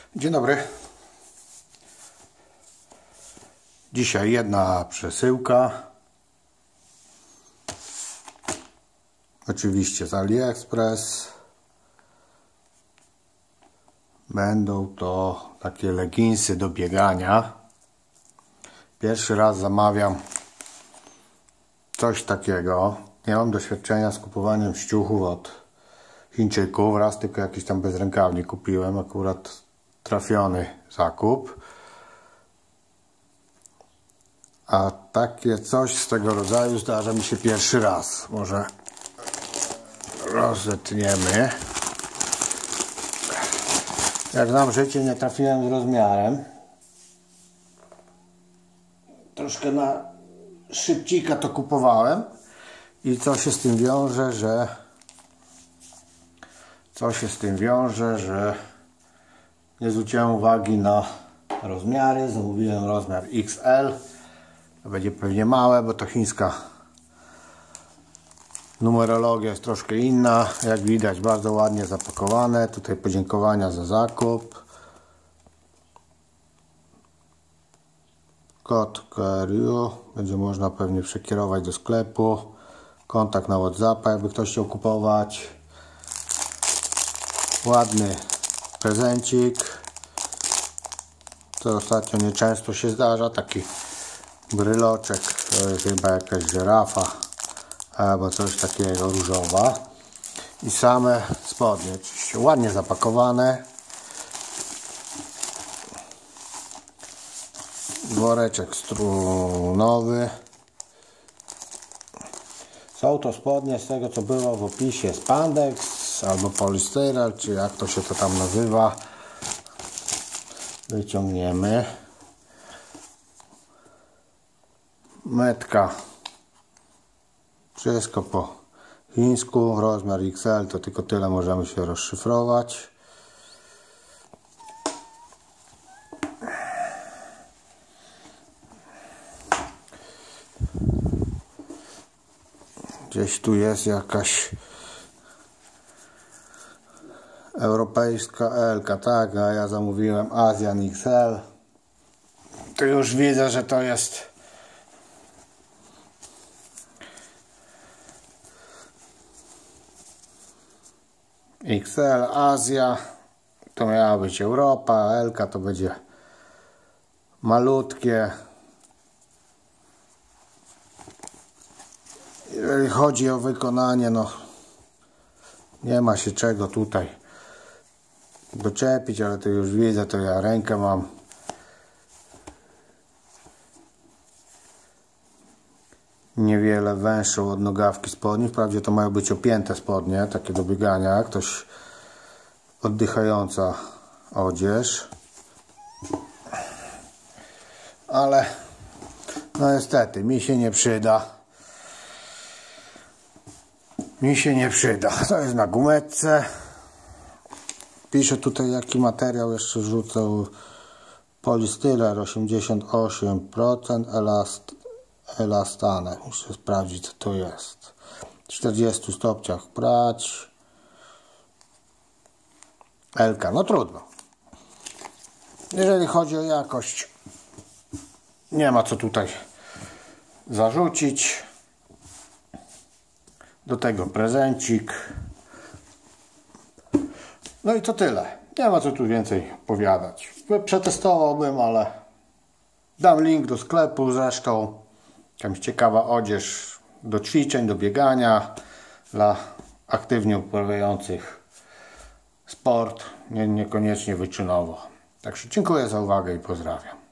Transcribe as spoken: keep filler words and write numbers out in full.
Dzień dobry. Dzisiaj jedna przesyłka. Oczywiście z AliExpress. Będą to takie leginsy do biegania. Pierwszy raz zamawiam coś takiego. Nie mam doświadczenia z kupowaniem ściuchów od Chińczyków. Raz tylko jakiś tam bezrękawnik kupiłem. Akurat trafiony zakup. A takie coś z tego rodzaju zdarza mi się pierwszy raz. Może rozetniemy. Jak znam życie, nie trafiłem z rozmiarem. Troszkę na szybcika to kupowałem. I co się z tym wiąże, że co się z tym wiąże, że nie zwróciłem uwagi na rozmiary. Zamówiłem rozmiar X L. To będzie pewnie małe, bo to chińska numerologia jest troszkę inna. Jak widać, bardzo ładnie zapakowane. Tutaj podziękowania za zakup. Kod Q R U. Będzie można pewnie przekierować do sklepu. Kontakt na WhatsAppa, jakby ktoś chciał kupować. Ładny prezencik. To ostatnio nieczęsto się zdarza. Taki bryloczek. To jest chyba jakaś żyrafa albo coś takiego, różowa. I same spodnie, oczywiście ładnie zapakowane. Woreczek strunowy. Są to spodnie, z tego co było w opisie, spandex albo polistyren, czy jak to się to tam nazywa. Wyciągniemy. Metka. Wszystko po chińsku. Rozmiar X L to tylko tyle możemy się rozszyfrować. Gdzieś tu jest jakaś europejska L ka, tak, a ja zamówiłem Asian X L. To już widzę, że to jest X L Azja. To miała być Europa, L ka to będzie malutkie. Jeżeli chodzi o wykonanie, no nie ma się czego tutaj doczepić, ale to już widzę, to ja rękę mam niewiele węższą od nogawki spodni. Wprawdzie to mają być opięte spodnie, takie do biegania, ktoś oddychająca odzież, ale no niestety mi się nie przyda. Mi się nie przyda. To jest na gumetce. Piszę tutaj jaki materiał jeszcze rzucę. Polistyren osiemdziesiąt osiem procent, elast, elastane. Muszę sprawdzić co to jest. W czterdziestu stopniach prać. L ka. No trudno. Jeżeli chodzi o jakość, nie ma co tutaj zarzucić. Do tego prezencik. No i to tyle. Nie ma co tu więcej powiadać. Przetestowałbym, ale dam link do sklepu zresztą. Jakaś ciekawa odzież do ćwiczeń, do biegania dla aktywnie uprawiających sport, nie, niekoniecznie wyczynowo. Także dziękuję za uwagę i pozdrawiam.